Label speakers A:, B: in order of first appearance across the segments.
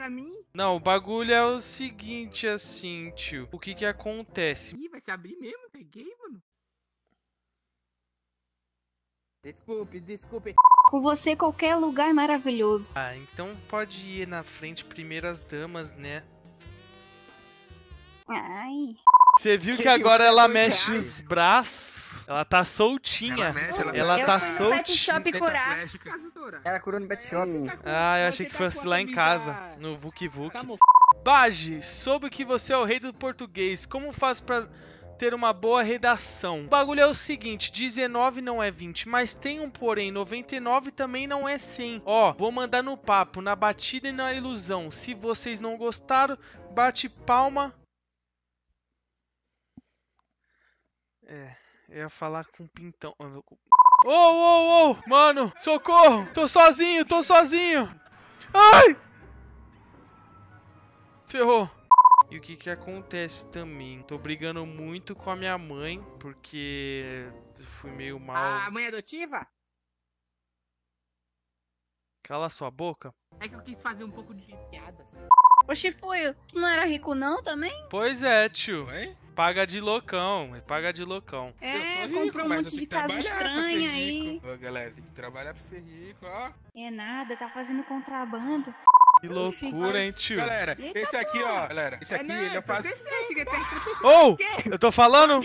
A: pra mim.
B: Não, o bagulho é o seguinte, assim, tio. O que que acontece?
A: Ih, vai se abrir mesmo, peguei, mano. Desculpe.
C: Com você, qualquer lugar é maravilhoso.
B: Ah, então pode ir na frente, primeiras damas, né?
C: Ai.
B: Você viu que agora ela mexe os braços? Ela tá soltinha. Ela tá
C: Eu fui no pet
B: soltinha.
C: shop curar.
D: Ela curou no pet shop.
B: Ah, eu achei que fosse lá em casa, no Vuk Vuk. Baji, soube que você é o rei do português. Como faz pra ter uma boa redação? O bagulho é o seguinte, 19 não é 20, mas tem um porém, 99 também não é 100. Ó, vou mandar no papo, na batida e na ilusão. Se vocês não gostaram, bate palma. Eu ia falar com pintão. Ô, mano, socorro! Tô sozinho! Ai! Ferrou. E o que que acontece também? Tô brigando muito com a minha mãe, porque fui meio mal.
A: A mãe adotiva?
B: Cala sua boca.
A: É que eu quis fazer um pouco de piadas.
C: Ô, Chifuio, tu não era rico não também?
B: Pois é, tio.
E: Oi?
B: Paga de loucão.
C: É, comprou um monte de casa estranha aí.
E: Ô, galera, tem que trabalhar pra ser rico, ó.
C: É nada, tá fazendo contrabando.
B: Que loucura, hein, tio?
E: Galera,
C: Eita,
E: esse aqui, ó, galera, esse aqui, ele é fácil.
B: Ô! Eu tô falando?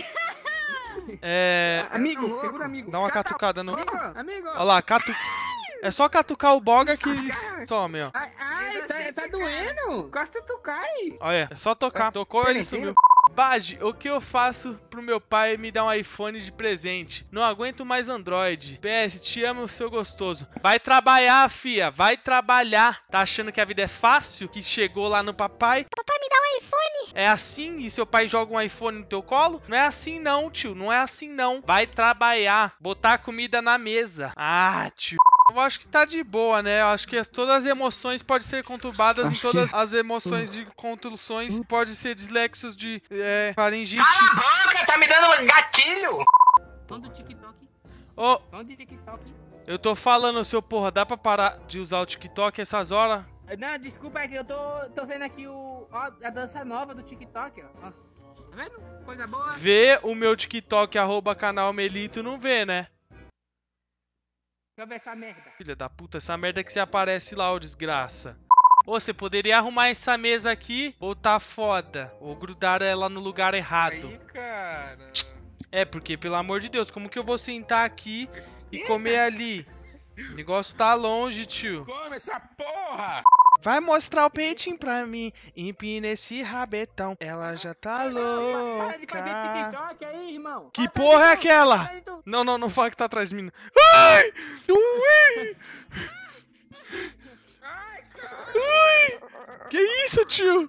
A: Amigo, segura amigo.
B: Dá uma catucada no...
A: Amigo.
B: Olha lá, é só catucar o boga que some, ó.
A: Ai, tá doendo. Gosta tu cai.
B: Olha, é só tocar. Tocou, ele sumiu. Baji, o que eu faço pro meu pai me dar um iPhone de presente? Não aguento mais Android. PS, te amo, seu gostoso. Vai trabalhar, fia. Vai trabalhar. Tá achando que a vida é fácil? Que chegou lá no papai? Papai, me dá um iPhone. É assim? E seu pai joga um iPhone no teu colo? Não é assim não, tio. Não é assim não. Vai trabalhar. Botar comida na mesa. Ah, tio. Eu acho que tá de boa, né? Eu acho que todas as emoções podem ser conturbadas em todas as emoções de contusões. Pode ser dislexos de faringite.
A: Cala a boca, tá me dando gatilho. Som do TikTok.
B: Ô,
A: Som do TikTok.
B: eu tô falando, seu porra, dá pra parar de usar o TikTok essas horas?
A: Não, desculpa, é que eu tô vendo aqui a dança nova do TikTok, ó. Tá vendo? Coisa boa.
B: Vê o meu TikTok, @canal Melito, não vê, né?
A: Deixa eu ver essa merda.
B: Filha da puta, essa merda que você aparece lá, ô desgraça. Ô, você poderia arrumar essa mesa aqui, ou tá foda, ou grudar ela no lugar errado.
E: Aí, cara.
B: É, porque, pelo amor de Deus, como que eu vou sentar aqui e comer ali? O negócio tá longe, tio.
E: Come essa porra!
B: Vai mostrar o peitinho pra mim, empina esse rabetão. Ela já tá
A: Para de fazer
B: louca.
A: TikTok aí, irmão.
B: Que porra é aquela? Não fala que tá atrás de mim. Ai! Ui! Que isso, tio?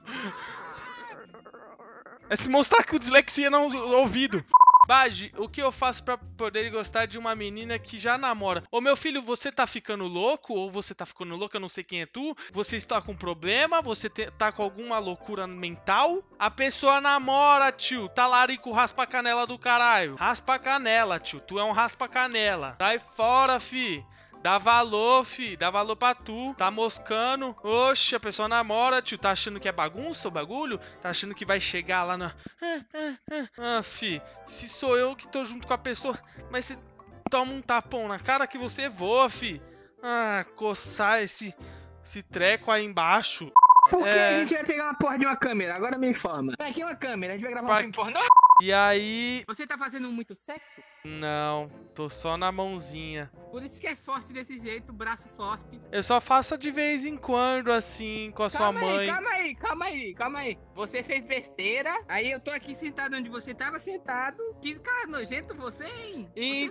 B: É se mostrar que o dislexia não ouvido. Baji, o que eu faço pra poder gostar de uma menina que já namora? Ô meu filho, você tá ficando louco? Ou você tá ficando louca? Eu não sei quem é tu. Você está com problema? Você tá com alguma loucura mental? A pessoa namora, tio. Talarico raspa-canela do caralho. Raspa-canela, tio. Tu é um raspa-canela. Sai fora, fi. Dá valor, fi. Dá valor pra tu. Tá moscando. Oxe, a pessoa namora, tio. Tá achando que é bagunça o bagulho? Tá achando que vai chegar lá na... Ah, fi. Se sou eu que tô junto com a pessoa... Mas você toma um tapão na cara que você voa, fi. Ah, coçar esse treco aí embaixo.
A: Por que a gente vai pegar uma porra de uma câmera? Agora me informa. Aqui é uma câmera. A gente vai gravar um filme pornô.
B: E aí...
A: Você tá fazendo muito sexo?
B: Não, tô só na mãozinha.
A: Por isso que é forte desse jeito, braço forte.
B: Eu só faço de vez em quando, assim, com a sua mãe.
A: Calma aí. Você fez besteira. Aí eu tô aqui sentado onde você tava sentado. Que cara nojento você, hein?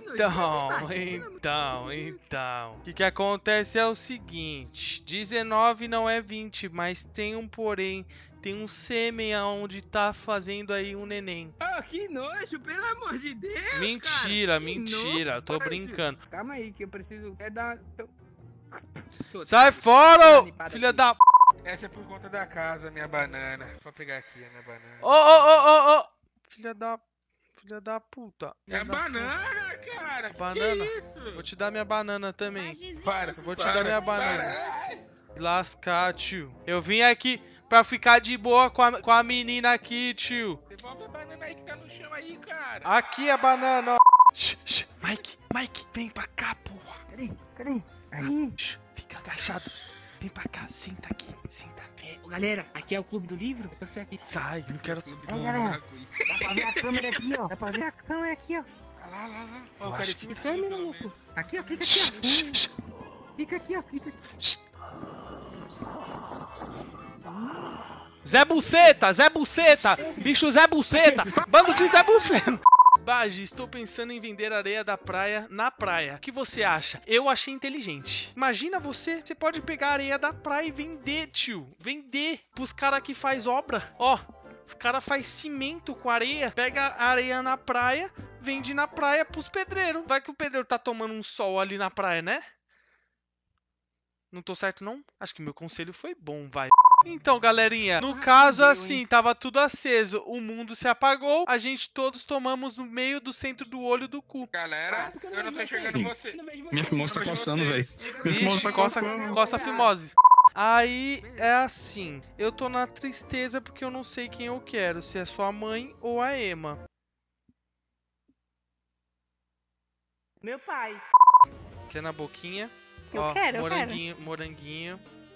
B: Então. O que acontece é o seguinte. 19 não é 20, mas tem um porém. Tem um sêmen aonde tá fazendo aí um neném.
A: Oh, que nojo, pelo amor de Deus,
B: Mentira,
A: cara.
B: Mentira. Tô brincando.
A: Calma aí, que eu preciso... dar...
B: Sai fora, filha da...
E: Essa é por conta da casa, minha banana. Vou pegar aqui a minha banana.
B: Ô. Filha da puta.
E: É banana, cara.
B: Banana.
E: Que isso?
B: Vou te dar minha banana também.
E: Para,
B: Vou te dar minha banana. lascar, tio. Eu vim aqui pra ficar de boa com a menina aqui, tio.
E: Devolve a banana aí que tá no chão aí, cara.
B: Aqui a banana, ó. Mike, vem pra cá, porra.
D: Cadê? Aí.
B: Fica agachado. Vem pra cá, senta aqui, senta.
A: Galera, aqui é o clube do livro? Eu sei aqui.
B: Sai, não quero...
D: Galera. Dá pra ver a câmera aqui, ó.
E: Lá. Ó,
B: Eu
E: cara,
B: acho
E: esse
B: que-
E: câmera, louco.
D: Aqui, ó. Fica aqui, ó. Fica aqui, ó.
B: Zé Buceta! Bicho Zé Buceta! Bando de Zé Buceta! Baji, estou pensando em vender areia da praia na praia. O que você acha? Eu achei inteligente. Imagina você pode pegar a areia da praia e vender, tio. Vender pros caras que faz obra. Ó, os caras faz cimento com areia, pega a areia na praia, vende na praia pros pedreiros. Vai que o pedreiro tá tomando um sol ali na praia, né? Não tô certo, não? Acho que meu conselho foi bom, vai. Então, galerinha, no caso, assim, tava tudo aceso. O mundo se apagou. A gente todos tomamos no meio do centro do olho do cu.
E: Galera, eu não tô enxergando você.
F: Minha fimose tá coçando, velho.
B: Ixi, coça fimose. Aí, é assim. Eu tô na tristeza porque eu não sei quem eu quero. Se é sua mãe ou a Emma.
A: Meu pai.
B: Quer na boquinha?
C: Eu
B: Ó,
C: quero.
B: moranguinho.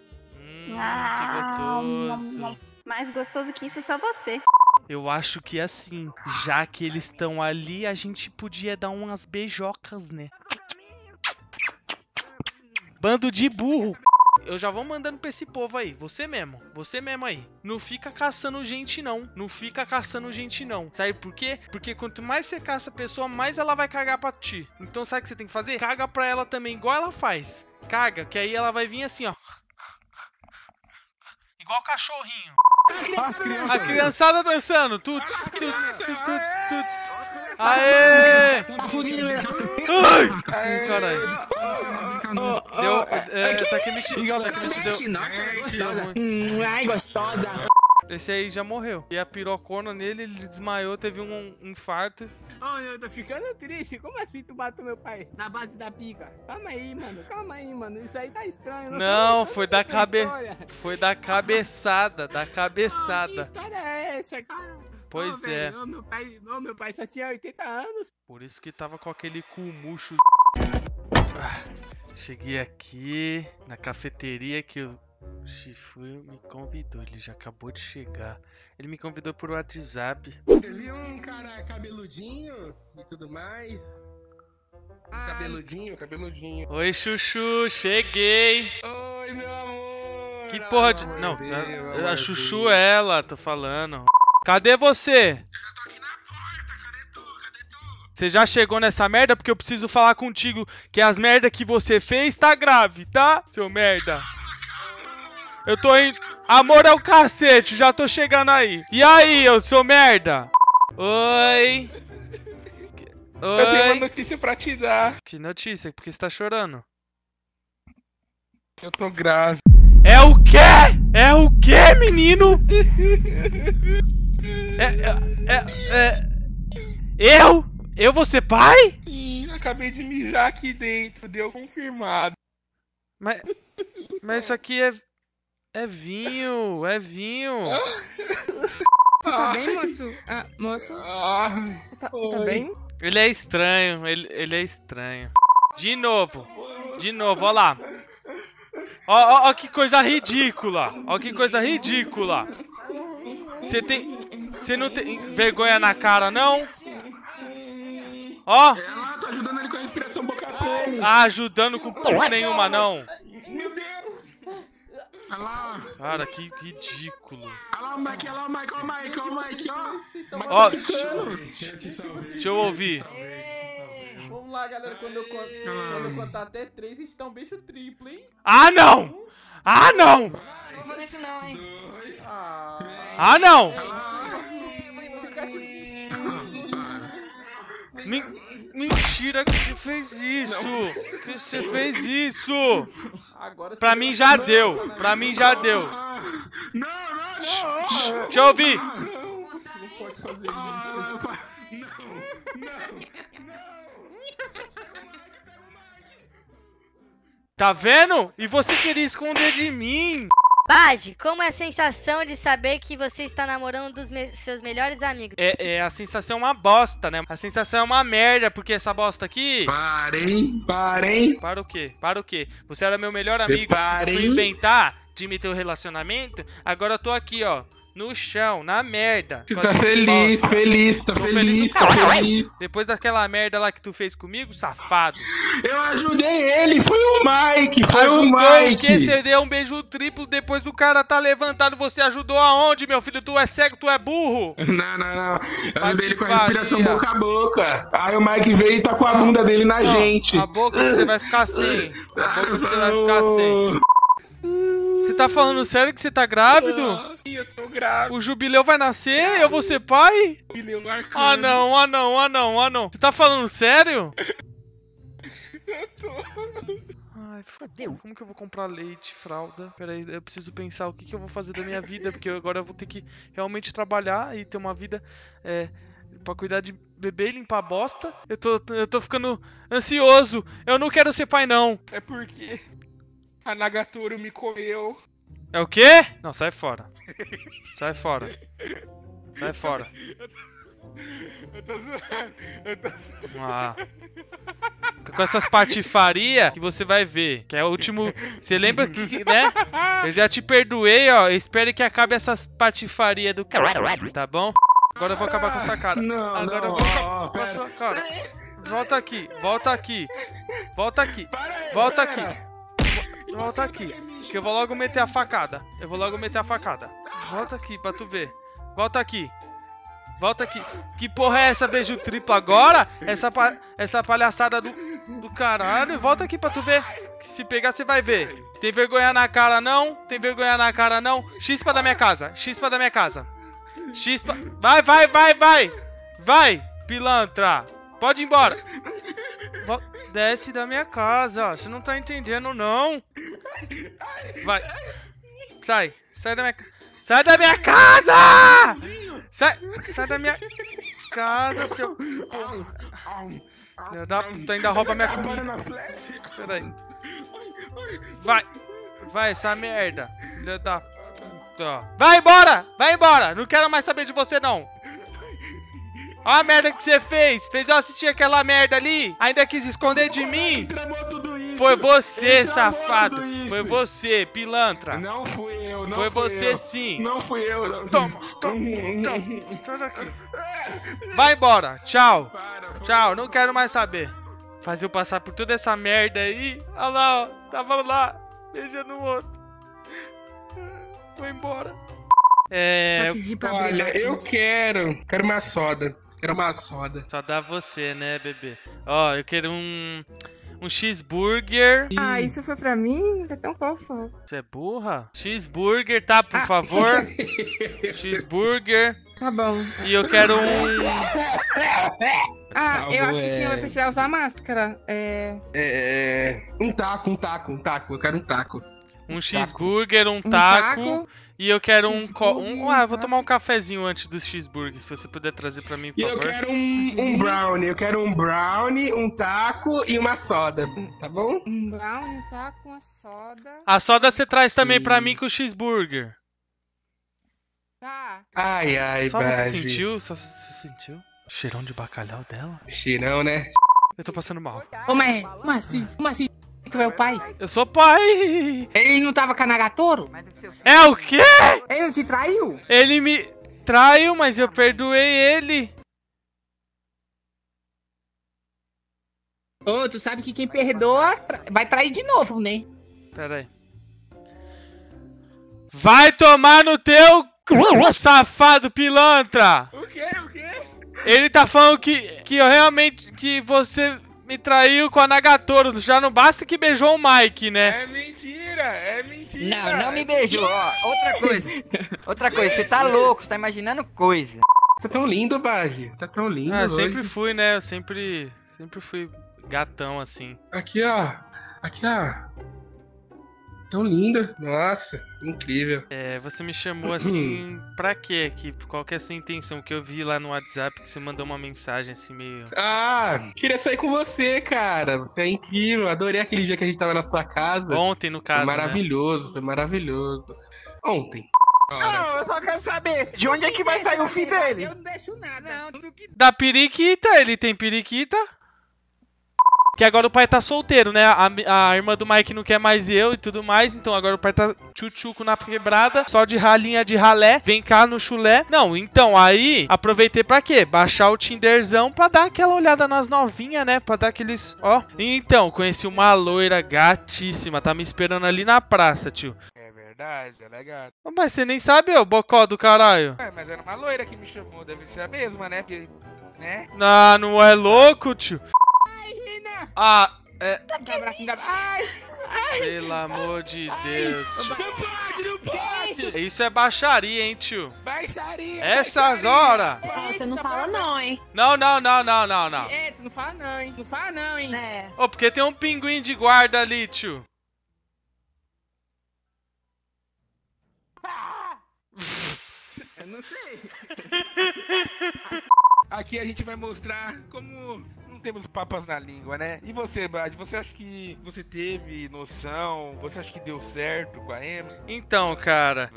C: Ah,
B: Que gostoso.
C: Mais gostoso que isso é só você.
B: Eu acho que assim, já que eles estão ali, a gente podia dar umas beijocas, né? Bando de burro. Eu já vou mandando pra esse povo aí. Você mesmo aí. Não fica caçando gente, não. Sabe por quê? Porque quanto mais você caça a pessoa, mais ela vai cagar pra ti. Então sabe o que você tem que fazer? Caga pra ela também, igual ela faz. Caga, que aí ela vai vir assim, ó. Igual cachorrinho. A criançada dançando. Tuts. Aê! Ai! Caralho. Deu. Tá aqui deu.
A: Ai, gostosa.
B: Esse aí já morreu. E a pirocona nele, ele desmaiou, teve um infarto.
A: Oh, eu tô ficando triste. Como assim tu matou meu pai? Na base da pica. Calma aí, mano. Isso aí tá estranho.
B: Não, foi da
A: cabeça.
B: Foi da cabeçada.
A: Que história é essa, cara?
B: Pois é.
A: Meu pai só tinha 80 anos.
B: Por isso que tava com aquele cu murcho. Cheguei aqui na cafeteria que o Chifu me convidou. Ele já acabou de chegar. Ele me convidou por WhatsApp.
G: Você viu um cara cabeludinho e tudo mais? Cabeludinho.
B: Oi, Chuchu, cheguei.
G: Oi, meu amor.
B: Que porra de... Não, a Chuchu é ela, tô falando. Cadê você?
G: Eu já tô aqui na porta. Cadê tu?
B: Você já chegou nessa merda? Porque eu preciso falar contigo que as merda que você fez tá grave, tá? Seu merda. Eu tô indo... Amor é o cacete, já tô chegando aí. E aí, eu sou merda? Oi?
E: Eu tenho uma notícia pra te dar.
B: Que notícia? Por que você tá chorando?
E: Eu tô grávida.
B: É o quê? É o quê, menino? Eu vou ser pai?
E: Sim, acabei de mijar aqui dentro, deu confirmado.
B: Mas isso aqui é vinho.
A: Você tá bem, moço? Moço? Tá bem?
B: Ele é estranho, ele é estranho. De novo, ó lá. Ó que coisa ridícula. Você não tem vergonha na cara, não? Ó.
G: Ela tá ajudando ele com a respiração boca a pouco.
B: Ajudando com porra nenhuma, não.
G: Meu Deus. Olha lá.
B: Cara, que ridículo.
G: Olha lá o Mike, ó.
B: Ó,
G: Eu te salvei.
B: deixa eu ouvir.
H: Vamos lá, galera. Quando eu contar até 3, a gente dá um beijo triplo, hein?
B: Ah, não!
A: Não vou fazer isso não, hein?
G: 2.
B: Ah, não! Mentira que você fez isso!
H: Agora
B: Pra mim já deu.
G: Não.
B: Deixa eu ouvir.
E: Você não pode fazer isso.
G: Não.
B: Tá vendo? E você queria esconder de mim.
I: Baji, como é a sensação de saber que você está namorando um dos seus melhores amigos?
B: A sensação é uma bosta, né? A sensação é uma merda, porque essa bosta aqui...
G: Parem.
B: Para o quê? Para o quê? Você era meu melhor amigo. Eu fui inventar de me ter um relacionamento. Agora eu tô aqui, ó. No chão, na merda.
G: Você tá feliz.
B: Tô feliz. Depois daquela merda lá que tu fez comigo, safado.
G: Eu ajudei ele, foi o Mike,
B: Ajudou o quê? Você deu um beijo triplo depois do cara tá levantado. Você ajudou aonde, meu filho? Tu é cego, tu é burro.
G: Não. Eu ajudei ele com a respiração boca a boca. Aí o Mike veio e tá com a bunda dele na gente.
B: A boca que você vai ficar sem. Você tá falando sério que você tá grávido?
E: Eu tô grávido.
B: O Jubileu vai nascer? Eu vou ser pai?
E: Jubileu no arcano.
B: Ah não. Você tá falando sério?
E: Eu tô.
B: Ai, fodeu. Como que eu vou comprar leite, fralda? Pera aí, eu preciso pensar o que eu vou fazer da minha vida, porque agora eu vou ter que realmente trabalhar e ter uma vida pra cuidar de bebê e limpar bosta. Eu tô ficando ansioso. Eu não quero ser pai, não.
E: É porque a Nagatoro me comeu.
B: É o quê? Não, sai fora. Sai fora.
E: Eu tô zoando.
B: Ah. Com essas patifaria que você vai ver. Que é o último... Você lembra que, né? Eu já te perdoei, ó. Eu espero que acabe essas patifaria do caralho, tá bom? Agora eu vou acabar com essa cara. Agora eu vou acabar com a sua cara. Volta aqui. Que eu vou logo meter a facada. Volta aqui pra tu ver. Volta aqui. Que porra é essa, beijo triplo agora? Essa palhaçada do caralho. Volta aqui pra tu ver. Que se pegar, você vai ver. Tem vergonha na cara, não? Chispa da minha casa. Vai, pilantra. Pode ir embora. Desce da minha casa. Você não tá entendendo, não. Vai. Sai da minha casa. Sai da minha casa! Sai da minha casa, seu... Filho da puta, ainda rouba minha comida. Pera aí. Vai, essa merda. Filho da puta. Vai embora! Não quero mais saber de você, não. Olha a merda que você fez. Fez eu assistir aquela merda ali. Ainda quis esconder de mim. Foi você, safado. Foi você, pilantra.
G: Não fui eu,
B: Foi você sim.
G: Não fui eu, não.
B: Toma. Sai daqui. Vai embora. Tchau. Não quero mais saber. Fazer eu passar por toda essa merda aí. Olha lá, ó. Tava lá. Beijando o outro. Vou embora.
G: Olha, eu quero uma soda.
B: Só dá você, né, bebê? Ó, eu quero um cheeseburger.
A: Ah, isso foi pra mim? É tão fofo.
B: Você é burra? Cheeseburger, tá, por favor? Cheeseburger.
A: Tá bom.
B: E eu quero
A: eu acho que o senhor vai precisar usar máscara.
G: Um taco. Eu quero um taco.
B: Um cheeseburger, um taco. E eu quero eu vou tomar um cafezinho antes do cheeseburger, se você puder trazer pra mim, por favor.
G: E eu quero um brownie. Eu quero um brownie, um taco e uma soda, tá bom?
A: Um brownie, um taco, uma soda.
B: A soda você traz também pra mim com o cheeseburger.
A: Tá.
G: Ai,
B: Só você
G: Baji.
B: sentiu? Só você sentiu? O cheirão de bacalhau dela?
G: Cheirão, né?
B: Eu tô passando mal.
A: Ô, mas tu é o pai?
B: Eu sou pai!
A: Ele não tava com a Nagatoro?
B: É o quê?
A: Ele não te traiu?
B: Ele me traiu, mas eu perdoei ele.
A: Ô, tu sabe que quem perdoa vai trair de novo, né?
B: Pera aí. Vai tomar no teu safado pilantra!
E: O quê?
B: Ele tá falando que eu realmente... Que você me traiu com a Nagatoro. Já não basta que beijou o Mike, né?
E: É mentira.
D: Não me beijou. Ó, outra coisa, você tá louco, você tá imaginando coisa.
G: Tá tão lindo, Baji. Tá tão lindo hoje.
B: Sempre fui, né? Eu sempre fui gatão, assim.
G: Aqui, ó. Tão linda. Nossa, incrível.
B: É, você me chamou assim, pra quê? Qual que é a sua intenção? Que eu vi lá no WhatsApp que você mandou uma mensagem assim meio...
G: Ah, queria sair com você, cara. Você é incrível. Adorei aquele dia que a gente tava na sua casa.
B: Ontem, no caso,
G: Foi maravilhoso, foi maravilhoso. Ontem.
J: Não, eu só quero saber de onde é que vai sair o fim dele.
A: Eu não deixo nada.
B: Da periquita, ele tem periquita. Que agora o pai tá solteiro, né? A irmã do Mike não quer mais eu e tudo mais. Então agora o pai tá tchutchuco na quebrada. Só de ralinha de ralé. Vem cá no chulé. Não, então aí aproveitei pra quê? Baixar o Tinderzão pra dar aquela olhada nas novinhas, né? Pra dar aqueles... Ó. Então, conheci uma loira gatíssima. Tá me esperando ali na praça, tio.
E: É verdade, é legal.
B: Mas você nem sabe, ô bocó do caralho.
E: É, mas era uma loira que me chamou. Deve ser a mesma, né? Porque, né?
B: Ah, não é louco, tio? Ah, é...
A: Ai,
B: Pelo amor de Deus, tio.
E: Não pode!
B: Isso é baixaria, hein, tio?
E: Baixaria!
B: Essas horas!
C: Ah, você não fala não, hein?
B: Não.
A: É, tu não fala não, hein? Não fala não, hein?
C: É.
B: Ô, porque tem um pinguim de guarda ali, tio.
A: Eu não sei.
E: Aqui a gente vai mostrar como não temos papas na língua, né? E você, Bad, você acha que você teve noção? Você acha que deu certo com a Emma?
B: Então, cara,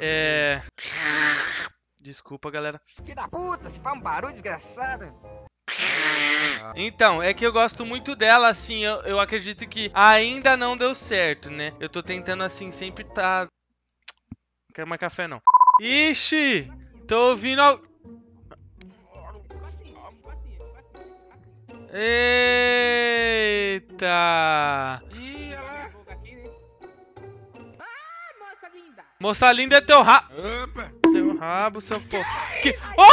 B: Desculpa, galera.
D: Filho da puta, se faz um barulho desgraçado.
B: Então, é que eu gosto muito dela, assim, eu acredito que ainda não deu certo, né? Eu tô tentando, assim, sempre tá... Não quero mais café, não. Ixi! Tô ouvindo... Eita!
E: Ih, olha lá!
A: Nossa linda!
B: Moça linda é teu rabo.
E: Opa!
B: Teu rabo, seu pô. Que...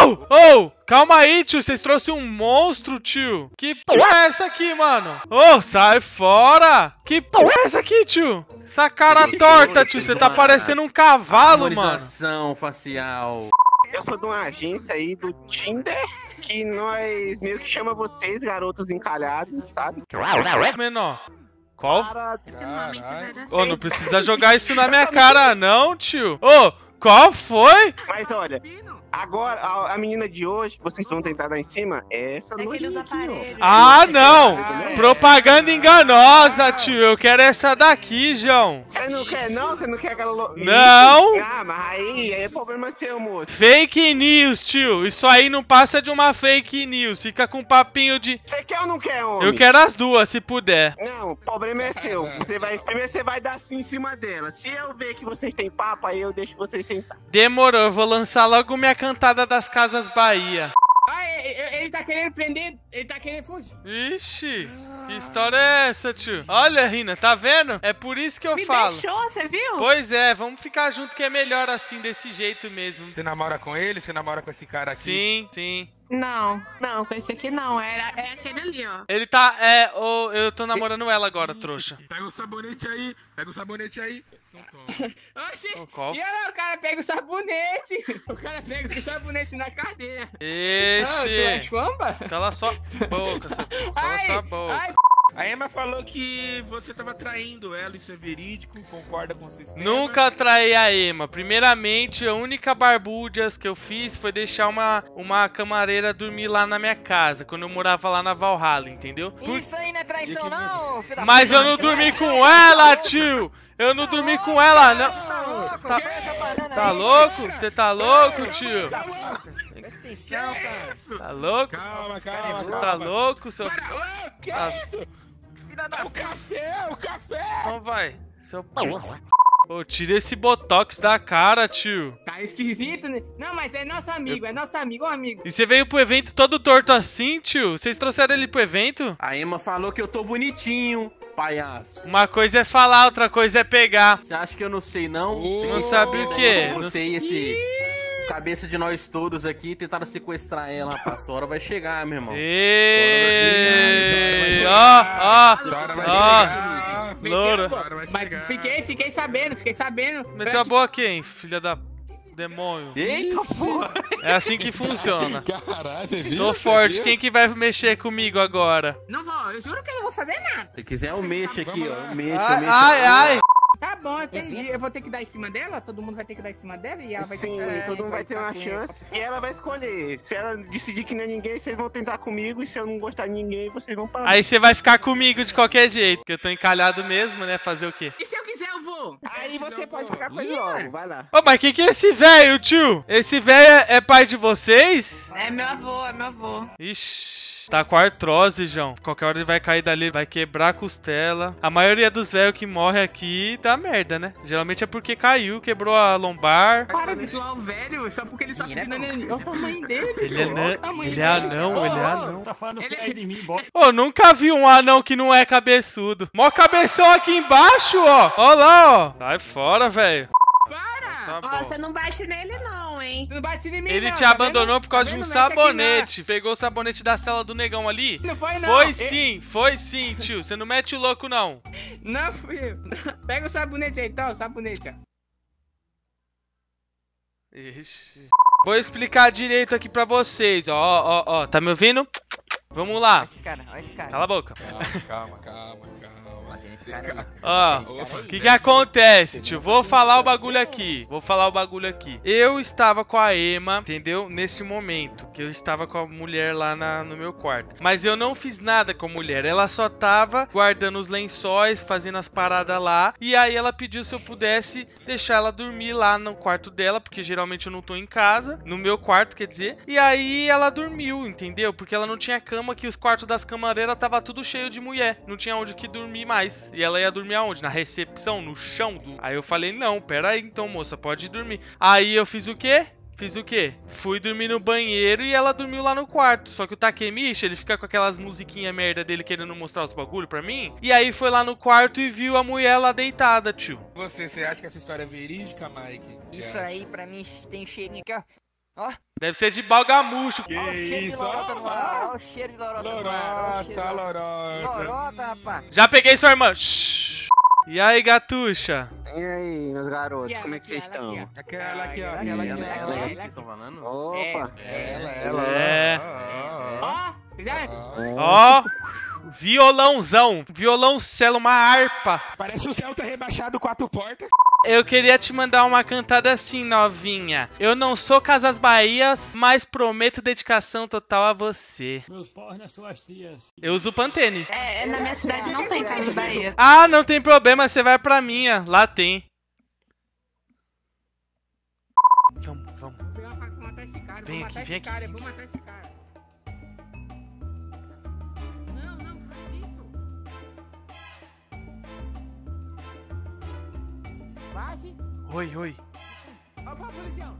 B: Oh! Calma aí, tio. Vocês trouxeram um monstro, tio. Que porra é essa aqui, mano? Oh, sai fora! Que porra é essa aqui, tio? Essa cara torta, tio. Você tá parecendo um cavalo, mano.
J: Harmonização facial. Eu sou de uma agência aí do Tinder que nós meio que chama vocês, garotos encalhados, sabe?
B: Menor. Qual?
E: Caralho!
B: Ô, não precisa jogar isso na minha cara, não, tio. Ô, qual foi?
J: Mas olha, agora a menina de hoje que vocês vão tentar dar em cima é essa
C: Aqueles
J: loirinha aqui, ó.
C: aparelhos.
B: Ah, não! Propaganda enganosa, tio. Eu quero essa daqui, João.
J: Você não quer não? Você não quer aquela...
B: Não!
J: Ah, mas aí é problema seu, moço.
B: Fake news, tio. Isso aí não passa de uma fake news. Fica com papinho de...
J: Você quer ou não quer, homem?
B: Eu quero as duas, se puder.
J: Não, o problema é seu. Primeiro você vai dar assim em cima dela. Se eu ver que vocês têm papo, aí eu deixo vocês tentar.
B: Demorou, eu vou lançar logo minha cantada das Casas Bahia.
A: Ele tá querendo prender, ele tá querendo fugir.
B: Ixi, que história é essa, tio? Olha, Rina, tá vendo? É por isso que eu falo.
C: Deixou, você viu?
B: Pois é, vamos ficar junto que é melhor assim, desse jeito mesmo.
E: Você namora com ele? Você namora com esse cara aqui?
B: Sim, sim.
C: Não, com esse aqui não. É aquele ali, ó.
B: Ele tá, eu tô namorando ela agora, trouxa.
E: Pega o sabonete aí, pega o sabonete aí. Não toma.
A: Oxi!
B: Qual?
A: E olha, o cara pega o sabonete. O cara pega o sabonete na cadeia. Tu é
B: Ixi.
A: chumba?
B: Cala sua boca, cala sua boca.
A: Ai,
E: A Emma falou que você tava traindo ela, isso é verídico, concorda com o sistema?
B: Nunca traí a Emma. Primeiramente, a única barbúdias que eu fiz foi deixar uma camareira dormir lá na minha casa, quando eu morava lá na Valhalla, entendeu?
D: Isso aí não é traição, não, filho da
B: Mas
D: puta.
B: eu não dormi com ela, tio! Eu não dormi com ela, não. Tá louco? Você tá louco, tio?
D: Presta atenção, cara.
B: Tá louco?
E: Calma,
B: Você tá louco, seu...
E: Que
B: Tá-
E: é isso?
D: Filha da
E: O café, o café!
B: Então vai, seu... Ô, tira esse botox da cara, tio.
A: tá esquisito, né? Não, mas é nosso amigo, ó, amigo.
B: E você veio pro evento todo torto assim, tio? Vocês trouxeram ele pro evento?
J: A Emma falou que eu tô bonitinho, palhaço.
B: Uma coisa é falar, outra coisa é pegar.
J: Você acha que eu não sei, não?
B: Não sabe o quê?
J: Você e esse cabeça de nós todos aqui tentaram sequestrar ela, rapaz. A hora vai chegar, meu irmão.
B: Ei, ó,
E: Agora vai
B: ó,
E: chegar.
B: loura.
E: Agora vai
A: Mas
E: chegar.
A: fiquei sabendo.
B: Meteu a boca, hein, filha da demônio.
J: Eita, porra!
B: É assim que funciona.
G: Caralho, você viu?
B: Tô forte, quem que vai mexer comigo agora?
A: Não vou, eu juro que eu não vou fazer nada.
J: Se quiser, eu mexo aqui, ó. Eu mexo,
B: Ai, ai, ai.
A: Tá bom, entendi. Eu vou ter que dar em cima dela? Todo mundo vai ter que dar em cima dela? E ela vai
J: Sim,
A: ter que...
J: todo mundo vai ter uma chance. E ela vai escolher. Se ela decidir que não é ninguém, vocês vão tentar comigo. E se eu não gostar de ninguém, vocês vão parar.
B: Aí você vai ficar comigo de qualquer jeito. Porque eu tô encalhado mesmo, né? Fazer o quê?
A: E se eu quiser, eu vou?
J: Aí você pode ficar com ele logo. Vai lá.
B: Ô, mas quem que é esse velho, tio? Esse velho é pai de vocês?
C: É meu avô, é meu avô.
B: Ixi. Tá com artrose, João. Qualquer hora ele vai cair dali, vai quebrar a costela. A maioria dos velhos que morre aqui dá merda, né? Geralmente é porque caiu, quebrou a lombar.
A: Para de zoar o velho, só porque ele sofre de neném. Olha o tamanho dele,
B: Ele é anão, ele é anão.
K: Tá falando que é de mim, bora.
B: Ô, nunca vi um anão que não é cabeçudo. Mó cabeção aqui embaixo, ó. Ó lá, ó. Sai fora, velho.
C: Ó, você não bate nele não, hein?
A: Tu não bate em mim,
B: Ele
A: não,
B: te
A: tá
B: abandonou
A: vendo?
B: por causa
A: Tá
B: de um
A: vendo? Mexe aqui,
B: sabonete. Pegou o sabonete da cela do negão ali?
A: Não foi, não.
B: Foi sim, tio. Você não mete o louco, não.
A: Não fui eu. Pega o sabonete aí, então, o sabonete, ó.
B: Ixi. Vou explicar direito aqui pra vocês, ó. Tá me ouvindo? Vamos lá.
D: Olha esse cara.
B: Cala a boca.
E: Calma.
B: Ó, o que acontece, tio? Vou falar o bagulho aqui. Eu estava com a Emma, entendeu? Nesse momento, que eu estava com a mulher lá no meu quarto. Mas eu não fiz nada com a mulher. Ela só tava guardando os lençóis, fazendo as paradas lá. E aí ela pediu se eu pudesse deixar ela dormir lá no quarto dela, porque geralmente eu não tô em casa. No meu quarto, quer dizer. E aí ela dormiu, entendeu? Porque ela não tinha cama, que os quartos das camareiras tava tudo cheio de mulher. Não tinha onde que dormir mais. E ela ia dormir aonde? Na recepção? No chão? Aí eu falei, não, pera aí então, moça, pode dormir. Aí eu fiz o quê? Fui dormir no banheiro e ela dormiu lá no quarto. Só que o Takemichi, ele fica com aquelas musiquinhas merda dele querendo mostrar os bagulho pra mim. E aí foi lá no quarto e viu a mulher lá deitada, tio.
E: Você acha que essa história é verídica, Mike?
D: Isso aí pra mim tem cheirinho aqui, ó. Ó.
B: Deve ser de balgamucho.
E: Que
D: Ó o cheiro de
E: isso?
D: lorota no ar. Ó o cheiro de lorota no ar. Lorota, rapaz.
B: Já peguei sua irmã. Shhh. E aí, gatuxa?
J: E aí, meus garotos, como é que vocês estão?
E: Aquela aqui, ó.
J: Opa.
B: Ó, violãozão. Violoncelo, uma harpa.
E: Parece o Celta rebaixado 4 portas.
B: Eu queria te mandar uma cantada assim, novinha. Eu não sou Casas Bahias, mas prometo dedicação total a você.
K: Meus paus nas suas tias.
B: Eu uso Pantene.
C: Na minha cidade não tem Casas Bahia.
B: Ah, não tem problema, você vai pra minha. Lá tem. Vamos. Vem aqui.
A: Eu vou matar esse cara. Não, faz isso. Bate.
B: Oi.
A: Ó, policial.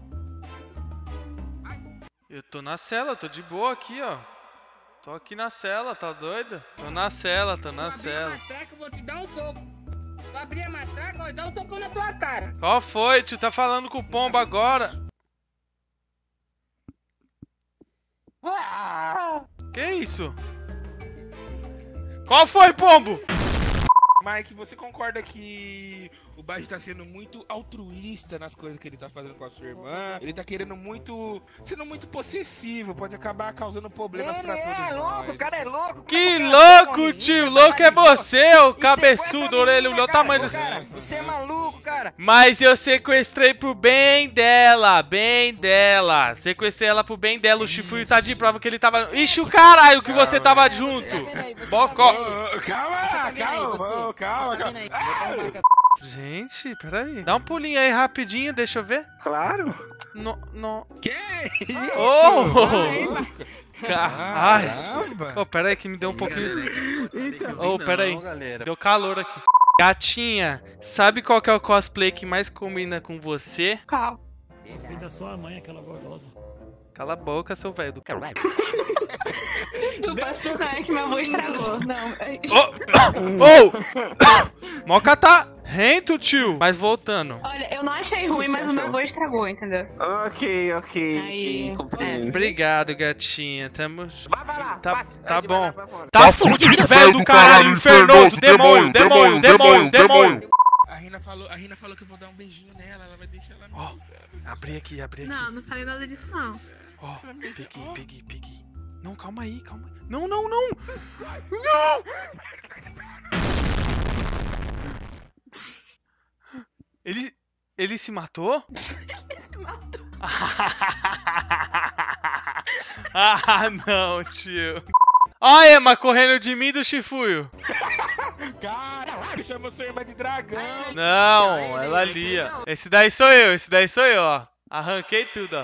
B: Eu tô na cela, tô de boa aqui, ó. Tô aqui na cela, tá doido? Tô na cela.
A: Se abrir a matraca, eu vou te dar um soco. Se abrir a matraca, eu vou dar um soco na tua cara.
B: Qual foi, tio? Tá falando com o pombo agora? Que isso? Qual foi, pombo?
E: Mike, você concorda que o Baji tá sendo muito altruísta nas coisas que ele tá fazendo com a sua irmã? Ele tá querendo muito... sendo muito possessivo, pode acabar causando problemas pra todos nós.
D: Louco, o cara é louco.
B: Que louco, tio! Louco é você, ô cabeçudo, orelha, olha o tamanho do...
D: Você é maluco, cara.
B: Mas eu sequestrei pro bem dela, Sequestrei ela pro bem dela, o Shifuyu tá de prova que ele tava... Ixi, o caralho que você tava junto! Bocó!
E: Calma.
B: Gente, peraí. Dá um pulinho aí rapidinho, deixa eu ver.
J: Claro.
E: Que?
B: Caramba. Oh, peraí que me deu um pouquinho... Oh, peraí. Deu calor aqui. Gatinha, sabe qual que é o cosplay que mais combina com você?
C: Qual?
K: Vem da sua mãe, aquela gordosa.
B: Cala a boca, seu velho do caralho.
C: O personagem que meu avô estragou. Não.
B: Moca tá rento, tio. Mas voltando.
C: Olha, eu não achei ruim, mas o meu avô estragou, entendeu?
J: Ok.
C: Aí,
B: Obrigado, gatinha. Tamo...
J: Vai lá.
B: Tá bom. Tá fudido, velho do caralho, infernoso. Demônio.
E: A Rina falou que eu vou dar um beijinho nela, ela vai deixar ela...
B: Ó, abri aqui.
C: Não falei nada disso, não.
B: Ó, peguei. Não, calma aí. Não! Ele se matou?
C: Ele se matou.
B: Ah, não, tio. Ó a Emma correndo de mim do Chifuio.
E: Caralho, chama sua irmã de dragão.
B: Não, ela ali, ó. Esse daí sou eu, ó. Arranquei tudo, ó.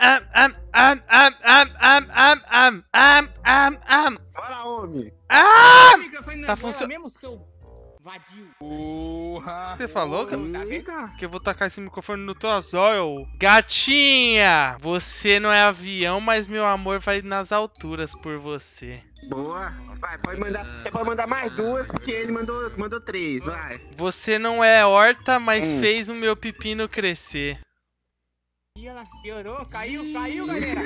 J: Bora, homem.
B: Tá funcionando.
A: mesmo, seu vadio.
B: Você falou que eu vou tacar esse microfone no teu zóio? Gatinha, você não é avião, mas meu amor vai nas alturas por você.
J: Boa. Vai, pode mandar. Você pode mandar mais duas, porque ele mandou 3, vai.
B: Você não é horta, mas fez o meu pepino crescer.
A: Ih, ela piorou, caiu, galera.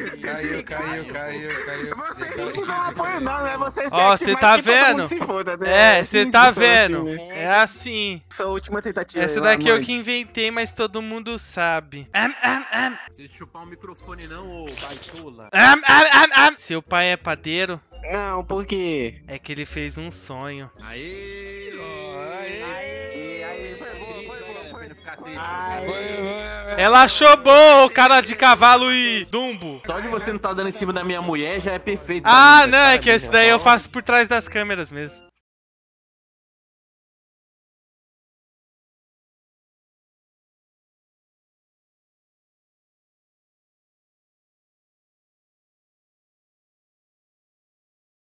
J: Caiu. Vocês não dão apoio, não é? Vocês
B: Ó, você tá vendo? Você tá vendo? É assim.
J: Sua última tentativa.
B: Essa daqui eu que inventei, mas todo mundo sabe.
L: Você chupar o microfone não, ô baitola.
B: Seu pai é padeiro?
J: Não, por quê?
B: É que ele fez um sonho.
L: Aê!
B: Ela achou bom, cara de cavalo e Dumbo.
L: Só de você não tá dando em cima da minha mulher já é perfeito.
B: Ah, não, é que esse daí eu faço por trás das câmeras mesmo.